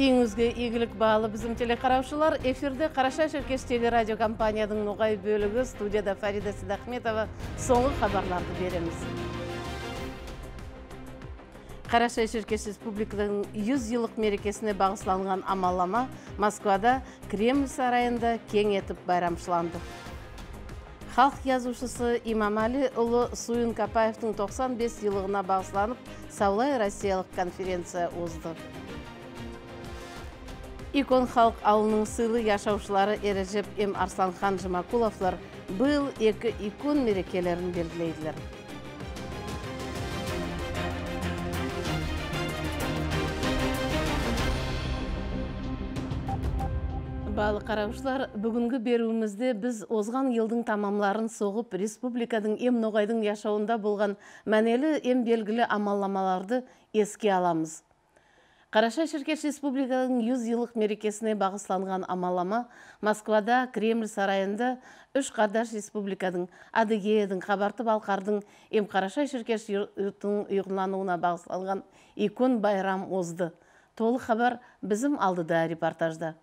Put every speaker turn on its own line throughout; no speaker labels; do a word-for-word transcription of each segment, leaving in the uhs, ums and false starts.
Үйіңізге игілік бағалы біздің телекараушылар. Эфирде Қарашай Шеркеш телерадио компанияның ноғай бөлігі, студияда Фарида Сидахметова соңғы хабарларды береміз. Қарашай Шеркеш Республиканың жүз жылдық мерекесіне бағысланған амаллама Москвада Кремль сарайында кең етіп байрамшыланды. Халық yazушысы Имамали ұлы Суин Капаевтың тоқсан бес жылдығына бағысланып, Саулай Россиялық конференция озды. Икон халық ауылының сыйлы яшаушылары Ережеп М. Арсланхан Жымакуловлар бұл екі икон мерекелерін белгілейділер. Балы қараушылар, бүгінгі беруімізде біз озған елдің тамамларын соғып, республикадың ем ноғайдың яшауында болған мәнелі ем белгілі амалламаларды еске аламыз. Қарашай Шеркеш Республиканың жүз жылдық мерекесіне бағысланған амаллама Москвада Кремль сарайында үш қардаш республиканың Адыгеяның, Қабарты Балқардың ем Қарашай Шеркеш йұртының ұйғылануына бағысланған икон байрам озды. Толық хабар біздің алдыда репортажда.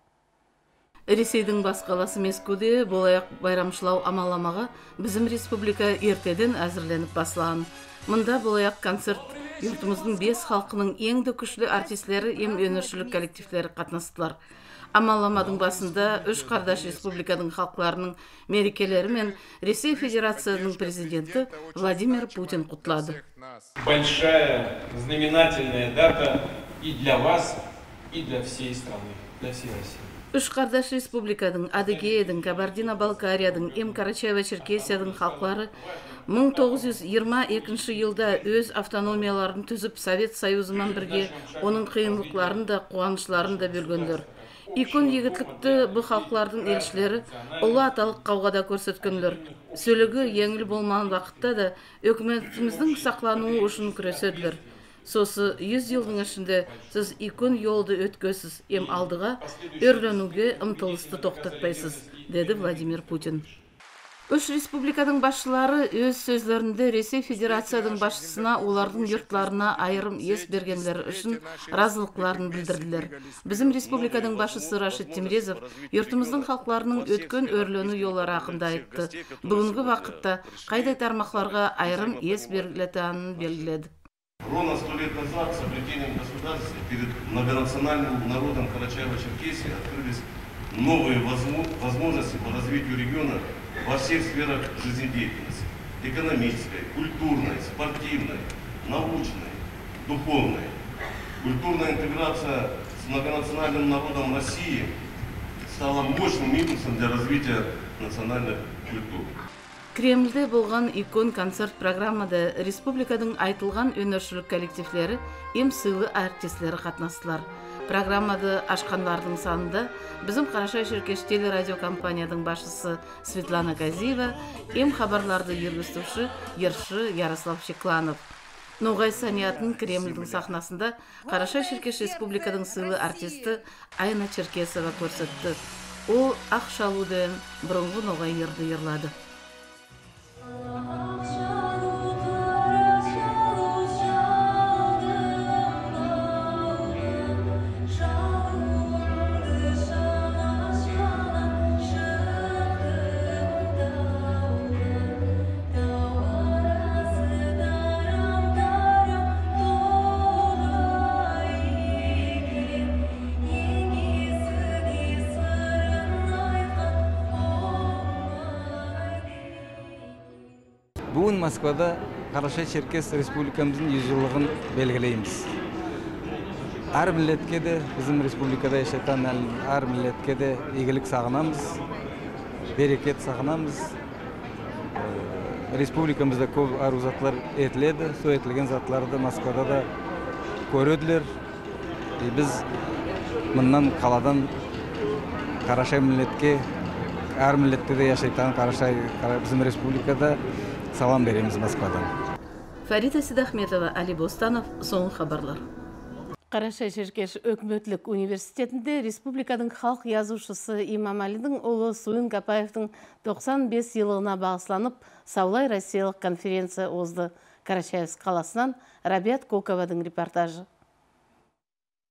Ресейдің бас қаласы Мәскеуде болаяқ байрамшылау амалламаға біздің республика ертеден әзірленіп басылған. Мұнда болаяқ концерт yurtumuzun бес халқының еңді күшлі артистлері ем өнершілік коллективлері қатнастылар. Амалламадың басында үш қардаш республиканың халқларының мерекелері мен Ресей Федерацияның президенті Владимир Путин құтлады.
Большая знаменательная дата и для вас, и для всей страны, для всей России.
Үш қардаш республиканың Адыгеяның, Кабардино-Балкарияның, ем Карачаево-Черкесияның халқлары мың тоғыз жүз жиырма екінші жылда өз автономияларын түзіп Совет Союзымен бірге оның қиынлықларын да қуанышларын да бөлгендер. Икон егітлікті бұл халқлардың елшілері ұлы аталық қауғада көрсеткендер. Сөйлігі еңіл болмаған вақытта да өкіметіміздің сақлануы үшін күреседілер. Сосы жүз жылдың ішінде сіз икон yolды өткөсіз, ем алдыға өрленуге ұмтылысты тоқтатпайсыз, деді Владимир Путин. Үш республиканың басшылары өз сөзлерінде Ресей Федерацияның басшысына олардың йұртларына айырым ес бергендері үшін разылықларын білдірділер. Bizim республиканың басшысы Рашид Темрезов йұртымыздың халқларының өткен өрлену yolları ақында айтты. Бүгінгі вақытта қайдай тармақларға айырым ес бергілетанын белгіледі.
Ровно сто лет назад с обретением государства перед многонациональным народом Карачаево-Черкесии открылись новые возможности по развитию региона во всех сферах жизнедеятельности – экономической, культурной, спортивной, научной, духовной. Культурная интеграция с многонациональным народом России стала мощным импульсом для развития национальных культур.
Кремльде болған икон концерт программада республиканың айтылған өнершілік коллективлері ем сыйлы артистлері қатнастылар. Программады ашқандардың санында біздің Қарашай Шеркеш телерадио компанияның басшысы Светлана Казиева, ем хабарларды ергістуші Ерші Ярослав Шекланов. Ноғай саниятын Кремльдің сахнасында Қарашай Шеркеш республиканың сыйлы артисті Айна Черкесова көрсетті. Ол ақ шалуден бұрынғы ноғай ерді ерлады.
Бүгін Москвада Қарашай Шеркеш республикамыздың жүз жылдығын белгілейміз. Әр милләтке де, біздің республикада yaşatan әр милләтке де игілік сағынамыз, берекет сағынамыз. Республикамызда көп ару затлар етіледі, сол етілген затларды Москвада да көрөділер. Біз мұннан қаладан Қарашай милләтке, әр милләтте де yaşatan Қарашай біздің республикада салам береміз Москвадан.
Фарида Сидахметова, Али Бостанов, соңғы хабарлар. Қарашай Шеркеш өкмөтлік университетінде республиканың халық yazушысы Имамалидің ұлы Суин Капаевтың тоқсан бес жылдығына бағысланып, Саулай Россиялық конференция озды. Карачаевск қаласынан Рабиат Кокованың репортажы.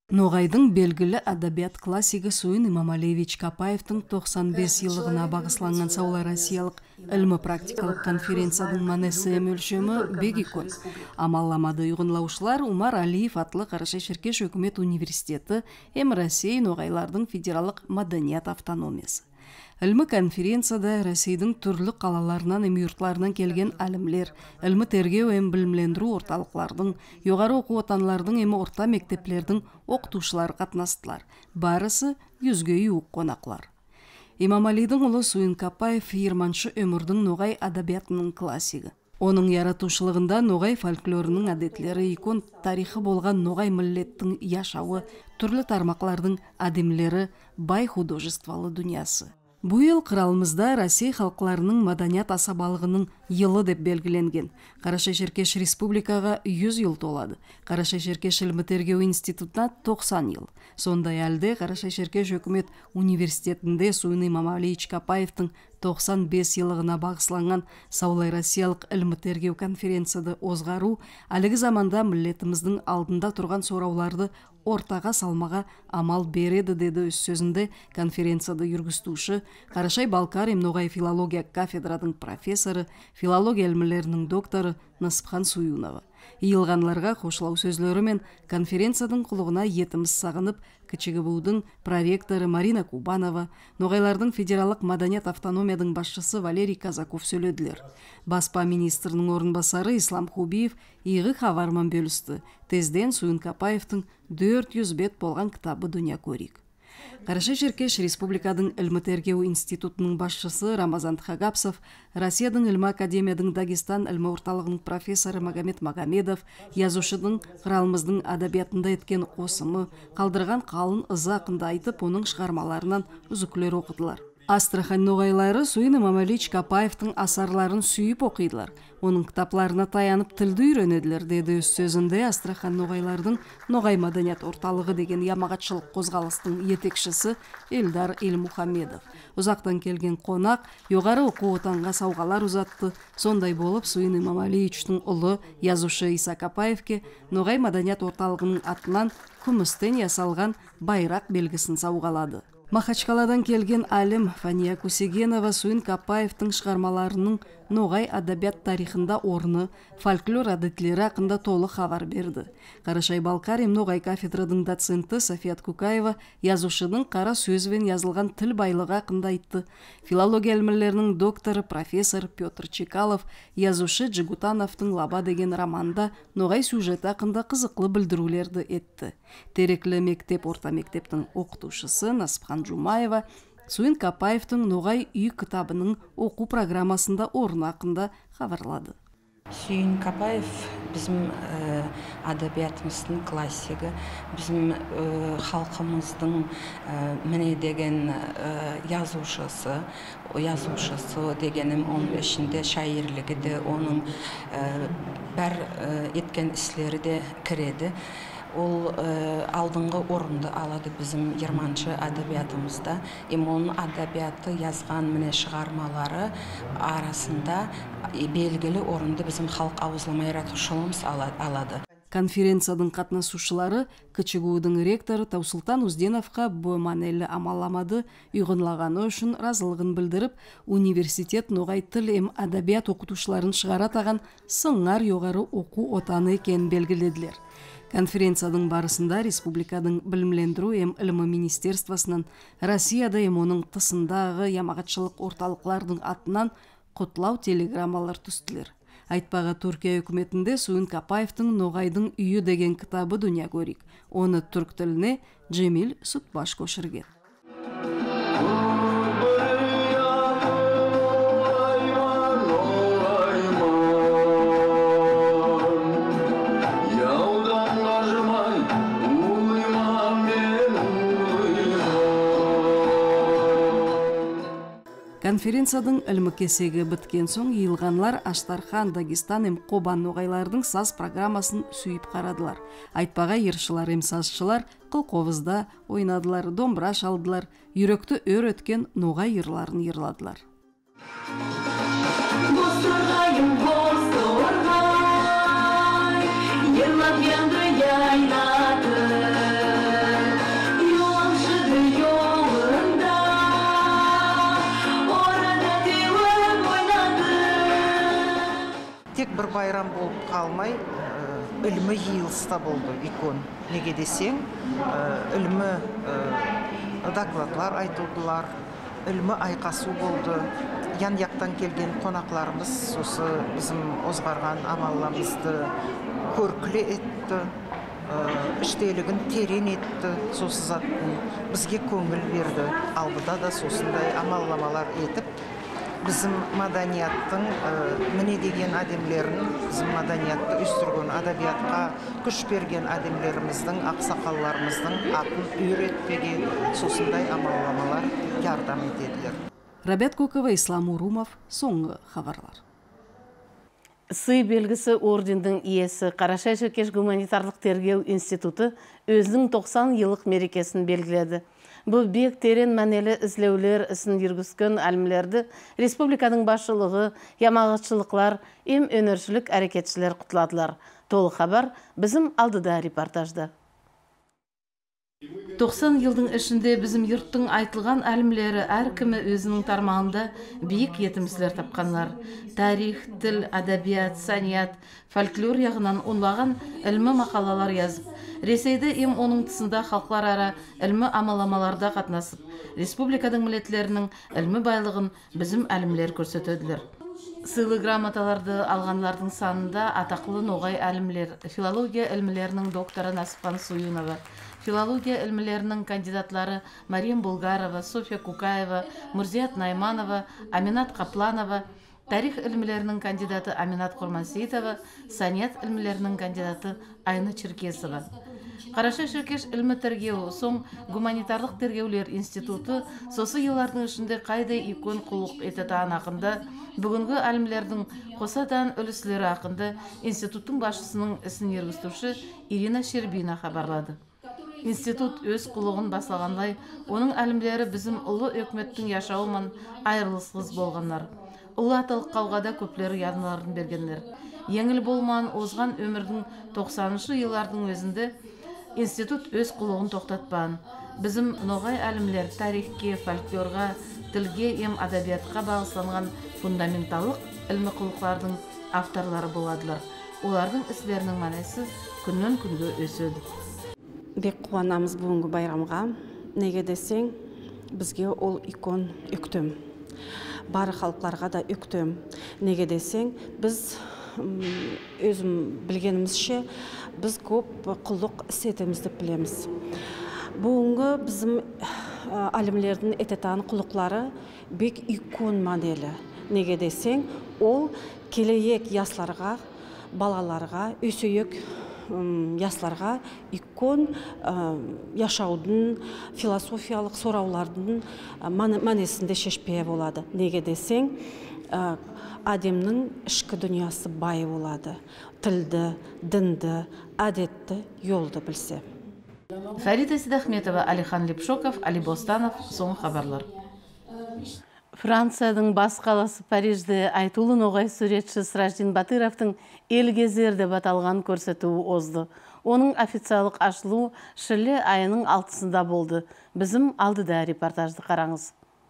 Ноғайдың белгілі адабият классигі Суин Имамалиевич Капаевтың тоқсан бес жылығына бағысланған Саулы Россиялық ілмі практикалық конференцияның манесі мөлшемі бегикон. Амалламады ұйғынлаушылар Умар Алиев атлы Қарашай-Шеркеш өкімет университеті эм Россия ноғайлардың федералық маданият автономиясы. Ілмі конференцияда Ресейдің түрлі қалаларынан эм юртларынан келген әлімлер, ілмі тергеу эм білімлендіру орталықлардың, жоғары оқу отанлардың эм орта мектеплердің оқытушылар қатынастылар. Барысы жүзге жуық қонақлар. Имамалидің ұлы Суин Капаев жиырманшы өмірдің ноғай адабиятының классигі. Оның яратушылығында ноғай фольклорының әдетлері, икон тарихы болған ноғай миллеттің яшауы, түрлі тармақлардың адемлері, бай художествалы дүниясы. Бұл ел қыралымызда Россия халқыларының маданият асабалығының елі деп белгіленген. Қарашай-Шеркеш республикаға жүз ел толады. Қарашай-Шеркеш ілмі тергеу институтына тоқсан ел. Сондай әлде Қарашай-Шеркеш өкімет университетінде Суин Имамалиевич Капаевтың тоқсан бес елығына бағысланған Саулы Россиялық ілмі тергеу конференцияды озғару, әлігі заманда миллетіміздің алдында тұрған сорауларды ортаға салмаға амал береді деді өз сөзінде конференцияды жүргізуші Қарашай-Балкар эм ноғай филология кафедрадың профессоры, филология ілмілерінің докторы Насыпхан Суюнова. Иылғанларға қошылау сөзлері мен конференцияның құлығына етіміз сағынып, кішігі бұудың проректоры Марина Кубанова, ноғайлардың федералық маданият автономиядың басшысы Валерий Казаков сөйледілер. Баспа министрінің орынбасары Ислам Хубиев иығы хабармен бөлісті. Тезден Суин Капаевтың төрт жүз бет болған кітабы дүния көрейік. Қарашай-Шеркеш республикадың ілмі тергеу институтының басшысы Рамазан Тхагапсов, Россияның ілмі академияның Дагестан ілмі орталығының профессоры Магомед Магомедов, язушының қыралымыздың адабиятында еткен қосымы, қалдырған қалын ызы ақында айтып, оның шығармаларынан үзіклер оқыдылар. Астрахань ноғайлары Суин Имамалиевич Капаевтың асарларын сүйіп оқидылар. Оның кітапларына таянып тілді үйренеділер, деді өз сөзінде Астрахань ноғайлардың ноғай маданият орталығы деген ямағатшылық қозғалыстың етекшісі Эльдар Эльмухамедов. Ұзақтан келген қонақ жоғары оқу отанға сауғалар ұзатты. Сондай болып Суин Имамалиевичтің ұлы язушы Иса Капаевке ноғай маданият орталығының атынан күмістен ясалған байрақ белгісін сауғалады. Махачкаладан келген әлім Фания Кусегенова Суин Капаевтың шығармаларының ноғай адабият тарихында орны, фольклор әдетлері ақында толы хабар берді. Қарашай-Балкар эм ноғай кафедрадың доценті Софият Кукаева язушының қара сөзбен yazылған тіл байлығы ақында айтты. Филология ілмілерінің докторы профессор Петр Чекалов язушы Джигутановтың Лаба деген романда ноғай сюжеті ақында қызықлы білдірулерді етті. Тереклі мектеп орта мектептің оқытушысы Насыпхан Жумаева Суин Капаевтың ноғай үй кітабының оқу программасында орны ақында хабарлады.
Суин Капаев bizim e, adabiyatımızın klasiki, bizim e, halkımızın e, mene degen e, yazuşası, o yazuşası degenim onun içinde şairliği de, onun e, ber e, etken işleri de kiredi. Ол алдыңғы орынды алады bizim жиырманчы адабиятымызда. Эм оның адабияты yazған міне шығармалары арасында белгілі орынды bizim халық ауызлама яратушылымыз алады.
Конференцияның қатнасушылары Кычыгуудың ректоры Таусултан Узденовқа бұл манелі амалламады үйғынлағаны үшін разылығын білдіріп, университет ноғай тіл эм адабият оқытушыларын шығара таған сыңар жоғары оқу отаны екен белгіледілер. Конференцияның барысында республиканың білімлендіру эм ілімі министерствосынан Россияда эм оның тысындағы ямағатшылық орталықлардың атынан құтлау телеграммалар түстілер. Айтпаға Түркия үкіметінде Суин Капаевтың ноғайдың үйі деген кітабы дүния көрейік. Оны түрк тіліне Джемил Сүтбаш көшірген. Конференцияның ілмі кесегі біткен соң иылғанлар Аштархан, Дагестан эм Қобан ноғайлардың саз программасын сүйіп қарадылар. Айтпаға ершылар эм сазшылар қылқовызда ойнадылар, домбыра шалдылар, үйректі өр өткен ноғай йырларын йырладылар. Yıllap yandı yayladı
бір байрам болып қалмай, ілімі йылыста болды икон. Неге десең, ілімі докладлар айтылдылар, ілімі айқасу болды. Ян яқтан келген қонақларымыз сосы біздің озғарған амалламызды көркілі етті, іштелігін терен етті, сосы заттың бізге көңіл берді. Алдыда да сосындай амалламалар етіп, bizim madaniyatın mine деген ademlerin, bizim madaniyatı üstürgün adabiyatqa күш берген ademlerimizдің, ақсақалларымыздың атын үйретпеге сосындай амалламалар ярдам етеділер.
Рабят Кокова, Ислам Урумов, соңғы хабарлар.
Сый белгісі ордендің иесі Қарашай-Шеркеш гуманитарлық тергеу институты өзінің тоқсан жылдық мерекесін белгіледі. Бұл бек терен мәнелі ізлеулер ісін жүргізген әлімлерді республиканың басшылығы, ямағатшылықлар, ем өнершілік әрекетшілер құтыладылар. Толық хабар bizim алдыда репортажда. тоқсан жылдың ішінде bizim yurттың айтылған әлімлері әркімі өзінің тармағында биік етімсілер тапқанлар. Тарих, тіл, адабият, саният, фольклор яғынан онлаған ілмі мақалалар yazып, Ресейді ем оның тұсында халықлар ара ілмі амаламаларда қатнасып, республиканың милетлерінің ілмі байлығын bizim әлімлер көрсетеділер. Сыйлы грамоталарды алғанлардың санында атақлы ноғай әлімлер, филология ілмілерінің докторы Насыпхан Суюнова, филология ілмілерінің кандидатлары Мария Булгарова, София Кукаева, Мурзият Найманова, Аминат Қапланова, тарих ілмілерінің кандидаты Аминат Құрмансейтова, саният ілмілерінің кандидаты Айны Черкесова. Қарашай-Шеркеш ілмі тергеу, соң гуманитарлық тергеулер институты сосы елардың ішінде қайдай икон құлық ететі ақында, бүгінгі әлімлердің қосадан өлісілері ақында институттың басшысының ісін ергістуші Ирина Щербина хабарлады. Институт өз құлығын басылағанлай, оның әлімлері bizim ұлы өкметтің яшауымен айырылысыз болғанлар. Ұлы аталық қауғада көплері ядыларын бергенлер. Еңіл болман озған өмірдің тоқсаныншы еллардың өзінде институт өз құлығын тоқтатпан. Bizim ноғай әлімлер тарихке, фольклорға, тілге, ем адабиятқа бағысланған фундаменталық ілмі құлықлардың авторлары боладылар. Олардың іслерінің мәнесі күннен күнге өседі.
Бек қуанамыз бүгінгі байрамға. Неге десең, бізге ол икон үктім. Бары халықларға да үктім. Неге десең, біз өзім білгенімізше, біз көп құлық істетімізді білеміз. Бүгінгі bizim әлімлердің ететан құлықлары бек икон моделі. Неге десең, ол келейек ясларға, балаларға, өсейек ясларға икон яшаудың, философиялық сораулардың мәнесінде шешпее болады. Неге десең, адамның ішкі дүниясы бай болады. Тілді, дінді, әдетті, yolды білсе.
Фарида Сидахметова, Алихан Лепшоков, Али Бостанов, соң хабарлар. Францияның бас қаласы Парижде айтулы ноғай суретші Сраждин Батыровтың елгезер деп аталған көрсетуі озды. Оның официалық ашылуы шілде айының алтысында болды. Bizim алдыда репортажды қараңыз.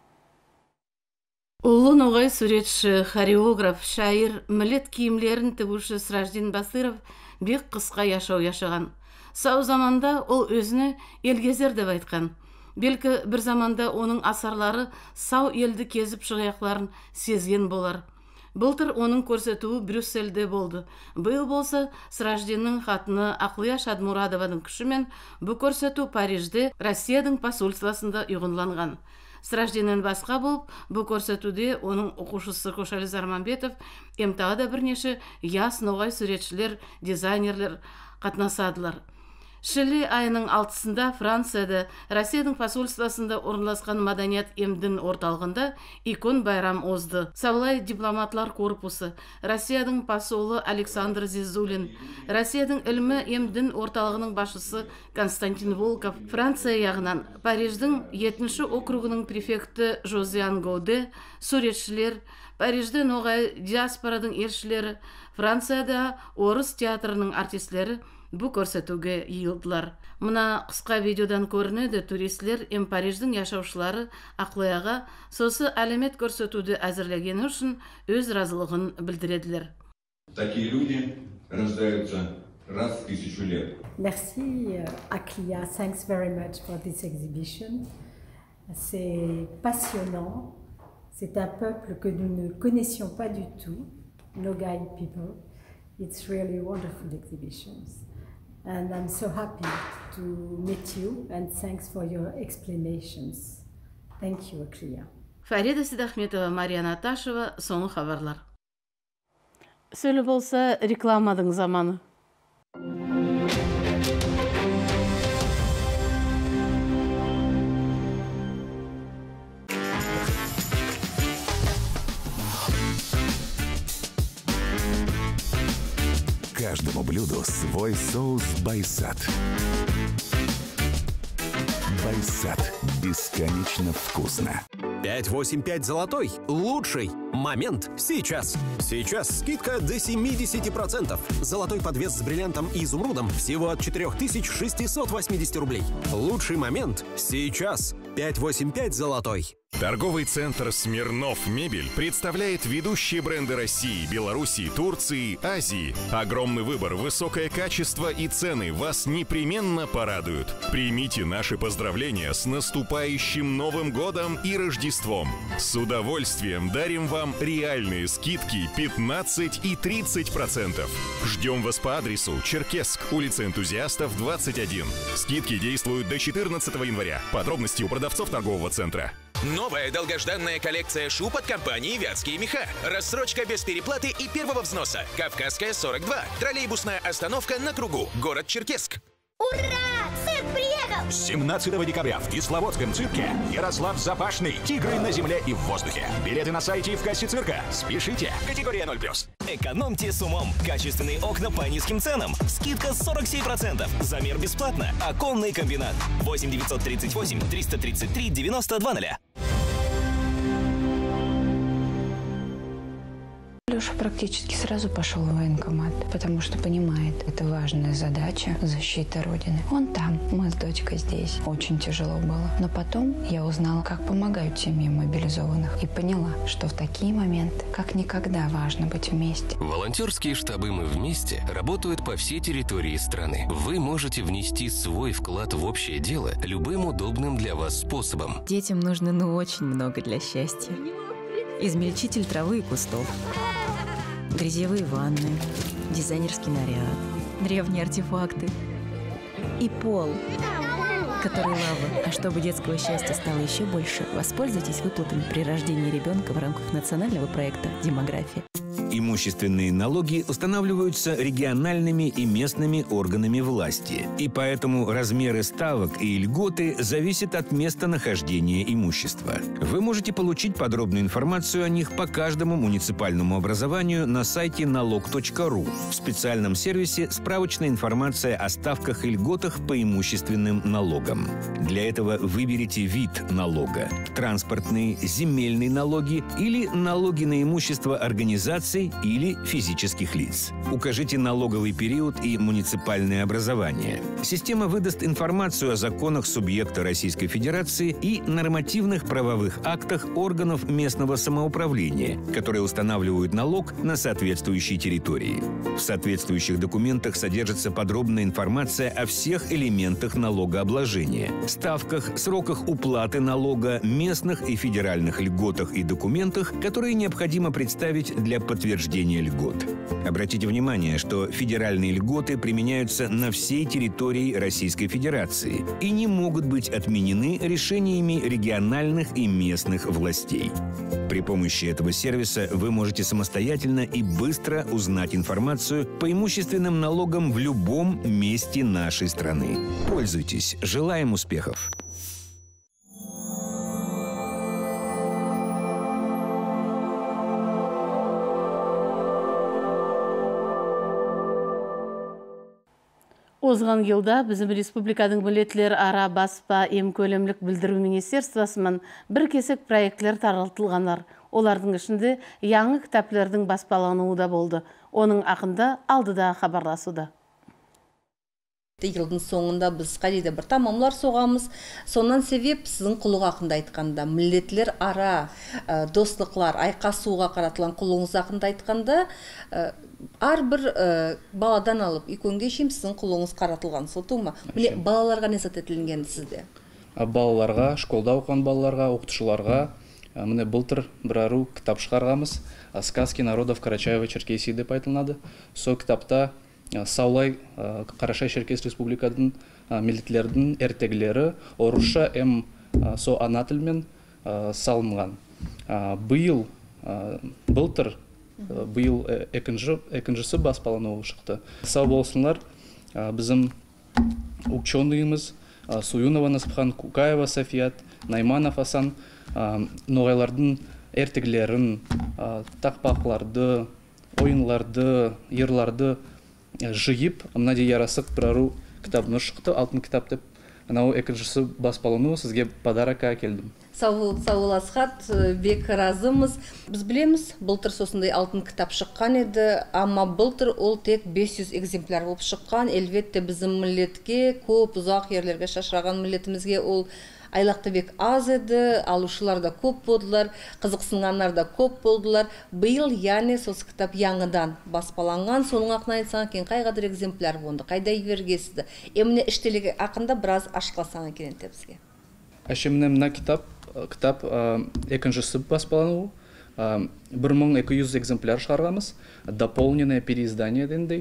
Ұлы ноғай суретші, хореограф, шайыр, милет киімлерін тігуші Сраждин Батыров бек қысқа яшау яшаған. Сау заманда ол өзіне елгезер деп айтқан. Белкі бір заманда оның асарлары сау елді кезіп шығаяқларын сезген болар. Былтыр оның көрсетуі Брюссельде болды. Бұл болса Сраждиннің хатыны Ақлия Шадмурадованың күшімен бұл көрсету Парижде Россияның посольствосында ұйғынланған. Сраждиннен басқа болып, бұл көрсетуде оның оқушысы Кошали Зарманбетов, емтағада бірнеше яс ноғай суретшілер, дизайнерлер қатнасадылар. Шілде айының алтысында Францияда Россияның посольствосында орналасқан маданият емдің орталығында икон байрам озды. Саулай дипломатлар корпусы, Россияның посолы Александр Зизулин, Россияның ілімі емдің орталығының басшысы Константин Волков, Франция яғынан Париждің жетінші округының префекті Жозиан Гоуде, суретшілер, Парижде ноғай диаспорадың елшілері, Францияда орыс театрының артистлері бұл көрсетуге йылдылар. Мұна қысқа видеодан көрінеді туристлер ем Париждің яшаушылары Ақлияға сосы әлемет көрсетуді әзірлегені үшін өз разылығын білдіреділер.
Такие люди рождаются раз в тысячу лет.
Merci à Clia, thanks very much for this exhibition. C'est passionnant. C'est un peuple que nous ne connaissions pas du tout, Nogai people. It's really wonderful exhibitions. And I'm so happy to meet you and thanks for your explanations. Thank you, Clia.
Фарида Сидахметова, Мария Наташева, соңғы хабарлар. Сөйлі болса, рекламадың заманы.
Каждому блюду свой соус Байсад. Байсад. Бесконечно вкусно.
пять восемь пять золотой. Лучший момент сейчас. Сейчас скидка до семидесяти процентов. Золотой подвес с бриллиантом и изумрудом всего от четырёх тысяч шестисот восьмидесяти рублей. Лучший момент сейчас. пять восемь пять золотой.
Торговый центр «Смирнов Мебель» представляет ведущие бренды России, Белоруссии, Турции, Азии. Огромный выбор, высокое качество и цены вас непременно порадуют. Примите наши поздравления с наступающим Новым годом и Рождеством. С удовольствием дарим вам реальные скидки пятнадцать и тридцать процентов. Ждем вас по адресу Черкесск, улица Энтузиастов, двадцать один. Скидки действуют до четырнадцатого января. Подробности у продавцов торгового центра.
Новая долгожданная коллекция шуб от компании «Вятские меха». Рассрочка без переплаты и первого взноса. Кавказская, сорок два. Троллейбусная остановка на кругу. Город Черкесск.
Ура! Цирк приехал!
семнадцатого декабря в Кисловодском цирке Ярослав Запашный. Тигры на земле и в воздухе. Билеты на сайте и в кассе цирка. Спешите. Категория ноль плюс.
Экономьте с умом. Качественные окна по низким ценам. Скидка сорок семь процентов. Замер бесплатно. Оконный комбинат. восемь девятьсот тридцать восемь триста тридцать три девяносто два ноля.
Леша практически сразу пошел в военкомат, потому что понимает, это важная задача — защита Родины. Он там, мы с дочкой здесь. Очень тяжело было. Но потом я узнала, как помогают семьям мобилизованных. И поняла, что в такие моменты как никогда важно быть вместе.
Волонтерские штабы «Мы вместе» работают по всей территории страны. Вы можете внести свой вклад в общее дело любым удобным для вас способом.
Детям нужно ну очень много для счастья. Измельчитель травы и кустов, грязевые ванны, дизайнерский наряд, древние артефакты и пол, который лава. А чтобы детского счастья стало еще больше, воспользуйтесь выплатами при рождении ребенка в рамках национального проекта «Демография».
Имущественные налоги устанавливаются региональными и местными органами власти, и поэтому размеры ставок и льготы зависят от местонахождения имущества. Вы можете получить подробную информацию о них по каждому муниципальному образованию на сайте налог точка ру. В специальном сервисе справочная информация о ставках и льготах по имущественным налогам. Для этого выберите вид налога – транспортные, земельные налоги или налоги на имущество организаций или физических лиц. Укажите налоговый период и муниципальное образование. Система выдаст информацию о законах субъекта Российской Федерации и нормативных правовых актах органов местного самоуправления, которые устанавливают налог на соответствующей территории. В соответствующих документах содержится подробная информация о всех элементах налогообложения, ставках, сроках уплаты налога, местных и федеральных льготах и документах, которые необходимо представить для подтверждения льгот. Обратите внимание, что федеральные льготы применяются на всей территории Российской Федерации и не могут быть отменены решениями региональных и местных властей. При помощи этого сервиса вы можете самостоятельно и быстро узнать информацию по имущественным налогам в любом месте нашей страны. Пользуйтесь. Желаем успехов!
Озған елда bizim республиканың милетлер ара баспа эм көлемлік білдіру министерствосымен бір кесек проектлер таралтылғанар. Олардың ішінде яңы кітаплардың баспалануы да болды. Оның ақында алдыда хабарласуда.
Жылдың соңында біз қайда бір тамамлар соғамыз. Сонан себеп сіздің құлық ақында айтқанда, миллетлер ара, достықлар, айқасуға қаратылған құлығыңыз ақында айтқанда, ар бір баладан алып, иконге шейін сіздің құлығыңыз қаратылған. Сол ма? Міне балаларға не зат етілген сізде?
Балаларға, школда оқыған балаларға, оқытушыларға, міне былтыр бір ару кітап шығарғамыз. Сказки народов Карачаево-Черкесии деп айтылады. Сол кітапта Саулай Карачай-Черкес Республикадың миллетлердің ертегілері орысша эм со ана тілмен салынған. Биыл, былтыр, биыл екіншісі баспалануы шықты. Сау болсынлар, біздің ученыйымыз Суюнова Насыпхан, Кукаева Софият, Найманов Асан ноғайлардың ертегілерін, тақпақларды, ойынларды, ерларды жиып, мынадай ярасық бір ару кітабыны шықты, алтын кітап деп, анау екіншісі баспалануы сізге подаракка әкелдім.
Сау Асхат, бек разымыз. Біз білеміз, былтыр сосындай алтын кітап шыққан еді, ама былтыр ол тек бес жүз экземпляр болып шыққан. Әлбетте біздің миллетке, көп ұзақ ерлерге шашыраған миллетімізге ол айлақты бек аз еді, алушылар да көп болдылар, қызықсынғандар да көп болдылар. Биыл, яғни сосы кітап яңыдан баспаланған, соның ақына айтсаң екен, қайғадыр экземпляр болды, қайда ивергесізді. Еміне іштелігі ақында біраз ашқыласаң екен тепсіге.
Әшіміне мына кітап, кітап екіншісі баспалануы, бір мың екі жүз экземпляр шығарғамыз, дополненное переиздание дендей.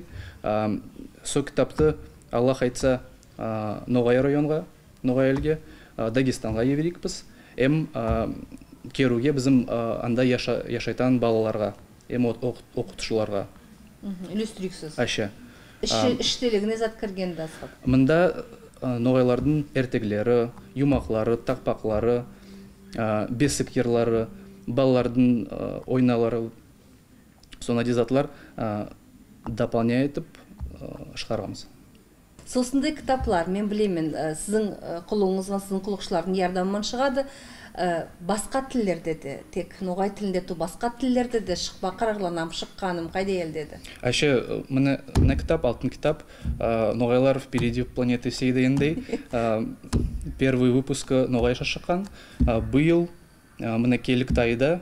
Со кітапты Аллах айтса Ноғай районға, Ноғай елге, Дагестанға еверекпіз. Эм керуге біздің анда яшайтан балаларға, эм оқытушыларға.
Үлестірексіз.
Аша.
Іштелігіне зат кіргенді Асхат.
Мында ноғайлардың ертегілері, юмақлары, тақпақлары, бесік ерлары, балалардың ойналары, соны дезатлар дополняй етіп шығарғамыз.
Сосындай кітаплар, мен білемен, сіздің құлыңызға, сіздің құлықшылардың ярдамынан шығады, басқа тілдерде де, тек ноғай тілінде ту басқа тілдерде де шықпа қарарланам, шыққаным, қайда елдеді?
Әше, міне кітап, алтын кітап, ноғайлар впереди планеты сейдейіндей, первый выпуск ноғайша шыққан. Биыл, міне келік тайда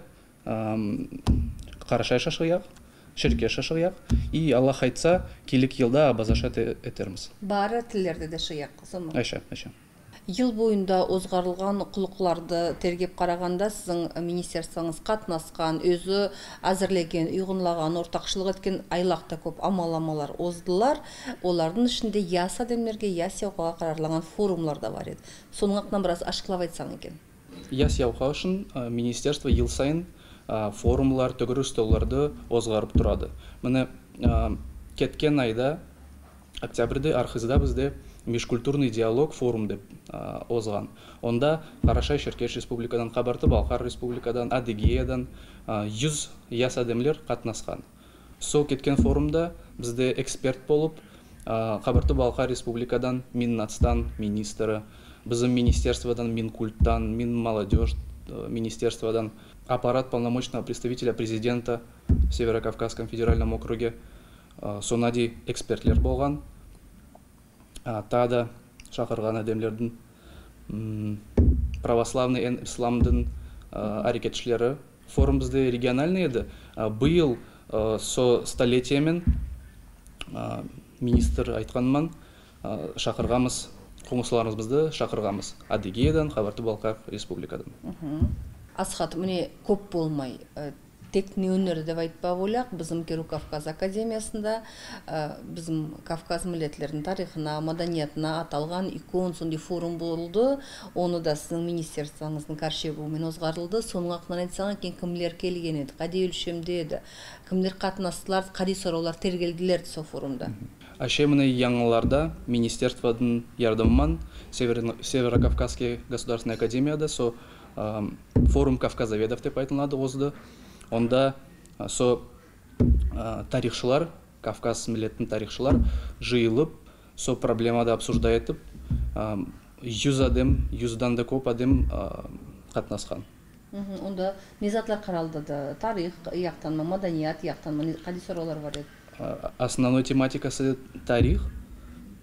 Қарашай шашығяқ, Черкес шашығяқ, и Аллах айтса, келік елда абазашат етерміз.
Бары тілдерде де шияқ, соны?
Әше, әше.
Ел бойында озғарылған құлықларды тергеп қарағанда сіздің министерствоңыз қатынасқан, өзі әзірлеген, ұйғынлаған, ортақшылық еткен айлақта көп амаламалар оздылар. Олардың ішінде яс адамдерге, яс яуқаға қарарлаған форумлар да бар еді. Соның ақынан біраз ашқылап айтсаң екен.
Яс яуқа үшін министерство ел сайын форумлар, төгір үстеуларды озғарып тұрады. Міне кеткен айда, октябрьде Архызда бізде межкультурный диалог форум деп озған. Онда Карачай-Черкес республикадан, Кабарты-Балқар республикадан, Адыгеядан жүз яс адамлер қатынасқан. Сол кеткен форумда бізде эксперт болып, Кабарты-Балқар республикадан Миннацтан министрі, біздің министерстводан Минкульттан, Минмолодежь министерстводан, аппарат полномочного представителя президента в Северо-Кавказском федеральном округе, сонади экспертлер болған. Тада шақырған әдемлердің православный ән исламдың әрекетшілері. Форум бізде региональный еді. Биыл со столетиямен министр айтқанман шақырғамыз, қоңысыларымыз бізді шақырғамыз. Адыгеядан, Кабарты-Балқар республикадан.
Асхат, міне көп болмай, тек не өнер деп айтпа ойлақ, біздің Керу Кавказ академиясында, біздің Кавказ миллетлерінің тарихына, маданиятына аталған икон, сондай форум болды. Оны да сіздің министерствоңыздың каршебуымен озғарылды. Соның ақынан айтсаң, кен кімлер келген еді, қади өлшемде еді, кімлер қатынастылар, қади сұраулар тергелділерді со форумда.
Аще міне яңыларда министерствоның ярдамынан Северо-Кавказский государственный академияда со форум Кавказоведов деп айтылады озды. Онда со тарихшылар, Кавказ миллеттің тарихшылар жиылып, со проблемада обсуждай етіп, жүз адым, жүздан да көп адым қатынасқан.
Онда не затлар қаралды да? Тарих, яқтанма, маданият, яқтанма, қади сұраулар бар еді?
Основной тематикасы тарих,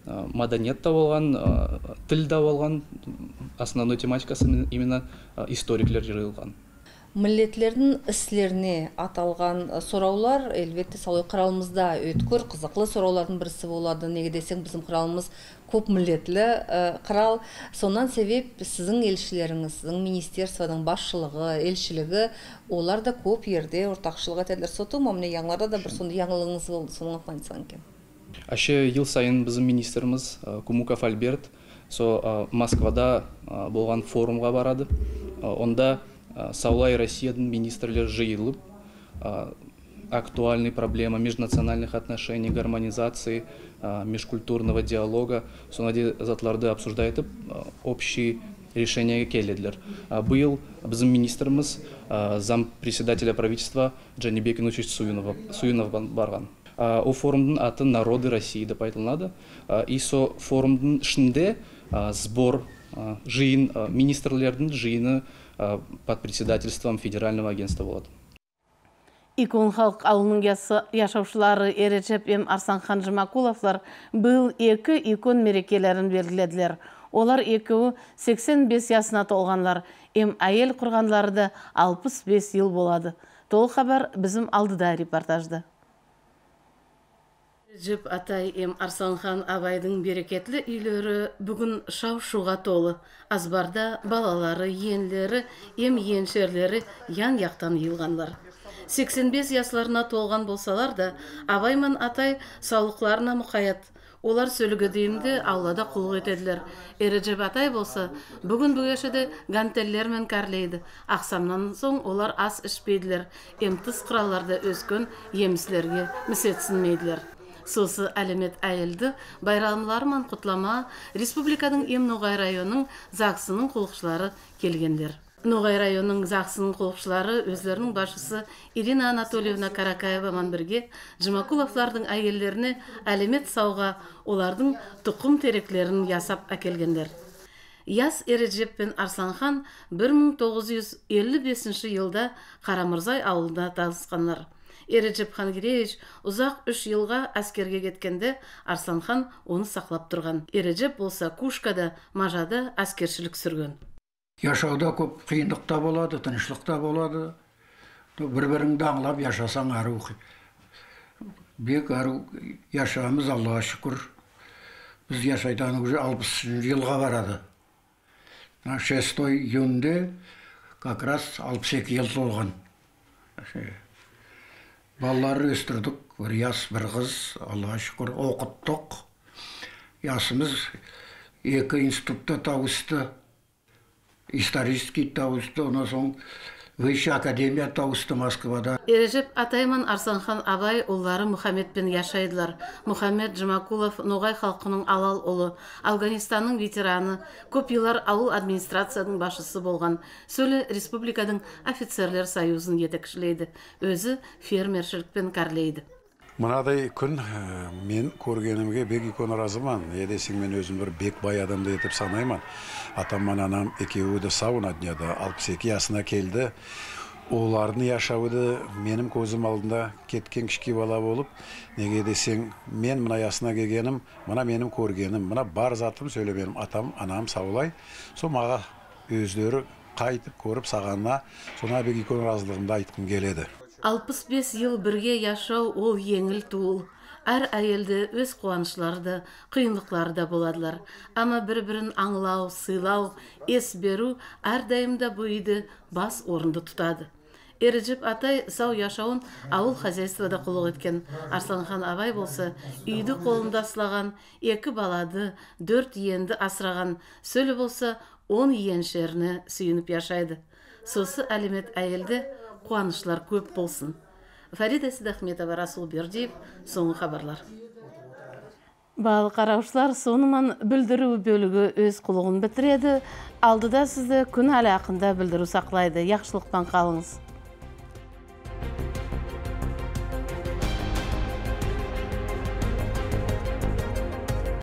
маданият та болған, тіл да болған, основной тематикасы именно историклер жырылған.
Миллетлердің іслеріне аталған сұраулар, әлбетте салой қыралымызда өткір, қызықлы сұраулардың бірісі болады. Неге десең, біздің қыралымыз көп миллетлі қырал. Сонан себеп сіздің елшілеріңіз, сіздің министерствоның басшылығы, елшілігі, олар да көп ерде ортақшылық етелер. Соты мамне яңларда да бір сонда яңылығыңыз болды, соның атланысқан кен.
Ашы ел сайын біздің министріміз Кумуков Альберт со Москвада болған форумға барады. Онда Саулай Россияның министрлер жиылып, актуальные проблемы межнациональных отношений, гармонизации, межкультурного диалога, сонади затларды обсуждает общие решения келедлер. Был біздің министріміз зам председателя правительства Джанибек Инучич Суюнов барған. О форумдың аты «Народы России» деп айтылады. И со форумдың ішінде сбор жиын, министрлердің жиыны под председательством федерального агентства болады.
Икон халық ауылының яшаушылары Эрежеп эм Арсанхан Жымакуловлар бұл екі икон мерекелерін белгіледілер. Олар екеуі сексен бес ясына толғанлар, эм әйел құрғанлары да алпыс бес ел болады. Толық хабар біздің алдыда репортажды. Эрежеп Атай эм Арсанхан Абайдың берекетлі үйлері бүгін шау-шуға толы. Азбарда балалары, енлері, эм еншерлері ян-яқтан йылғанлар. сексен бес ясларына толған болсалар да, Абай мен Атай саулықларына мұқаят. Олар сөлігі дейімді аулада құлғы етеділер. Эрежеп Атай болса, бүгін бүгешеді гантеллермен кәрлейді. Ақсамнан соң олар ас ішпейділер. Емтіс құралlarda өскөн еміслерге мүсетсінмейділер. Сосы әлемет әйелді байрамларымен құтлама республиканың Эм Ноғай районының зақсының құлықшылары келгендер. Ноғай районының зақсының құлықшылары өздерінің башысы Ирина Анатольевна Каракаевамен бірге Жымакуловлардың әйелдеріне әлемет сауға олардың тұқым тереклерін ясап әкелгендер. Яс Эрежеп пен Арсанхан бір мың тоғыз жүз елу бесінші жылда Қарамырзай ауылында танысқандар. Эрежеп Хангиреевич ұзақ үш жылға әскерге кеткенде Арсанхан оны сақлап тұрған. Эрежеп болса Кушкада, Мажада әскершілік сүрген.
Яшауда көп қиындықта болады, тынышлықта болады. Бір-біріңді аңлап яшасаң ару. Бек ару яшамыз, Аллаға шүкір. Біз яшайдан уже алпыс жылға барады. шестой июньде как раз алпыс екі ел толған. Балалары өстірдік, бір яс, бір қыз, Аллаға шүкір, оқыттық. Ясымыз екі институтта тауысты, исторический тауысты, онан соң Высшая академия тауысты Москвада.
Эрежеп Атай мен Арсанхан Абай ұллары Мұхаммедпен яшайдылар. Мұхаммед Жымакулов Ноғай халқының алал ұлы, Афганистанның ветераны, көп елар ауыл администрацияның башысы болған. Сөлі республиканың офицерлер союзын етекшілейді. Өзі фермершілікпен кәрлейді.
Мынадай күн мен көргенімге бек икон разыман. Едесің мен өзім бір бек бай адамды етіп санайман. Атам мен анам екеуі де сауна дүниеде алпыс екі жасына келді. Олардың яшауды менің көзім алдында кеткен кішке бала болып, неге десең, мен мына ясына келгенім, мына менің көргенім, мына бар затым сөйлеменім. Атам, анам саулай, сол маға өздері қайтып көріп сағанына, сона бек икон разылығымды айтқым келеді.
алпыс бес ел бірге яшау ол еңіл туыл. Әр әйелді өз қуанышларды, қиынлықтары да боладылар. Ама бір-бірін аңлау, сыйлау, ес беру әрдайымда бұйды бас орынды тұтады. Эрежеп Атай сау яшауын ауыл хозяйствода құлық еткен. Арсанхан Абай болса, үйді қолында сылаған, екі балады, дөрт енді асыраған, сөлі болса, он еншеріні сүйініп яшайды. Сосы әлемет әйелді қуанышлар көп болсын. Фарида Сидахметова, Расул Бердиев, соңғы хабарлар. Бал қараушылар сонымен білдіру бөлігі өз құлығын бітіреді. Алдыда сізді күн әлі ақында білдіру сақлайды. Яқшылықпен қалыңыз.